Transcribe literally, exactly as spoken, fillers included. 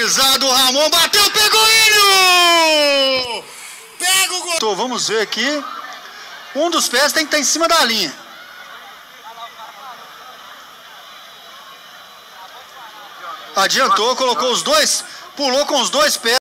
Organizado, Ramon bateu, pegou ele! Pega o gol! Então, vamos ver aqui. Um dos pés tem que estar em cima da linha. Adiantou, colocou os dois, pulou com os dois pés.